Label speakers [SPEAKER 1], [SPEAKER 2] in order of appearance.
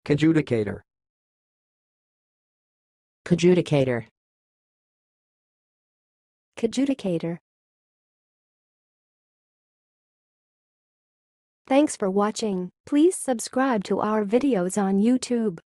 [SPEAKER 1] Coadjudicator.
[SPEAKER 2] Coadjudicator.
[SPEAKER 3] Coadjudicator. Thanks for watching. Please subscribe to our videos on YouTube.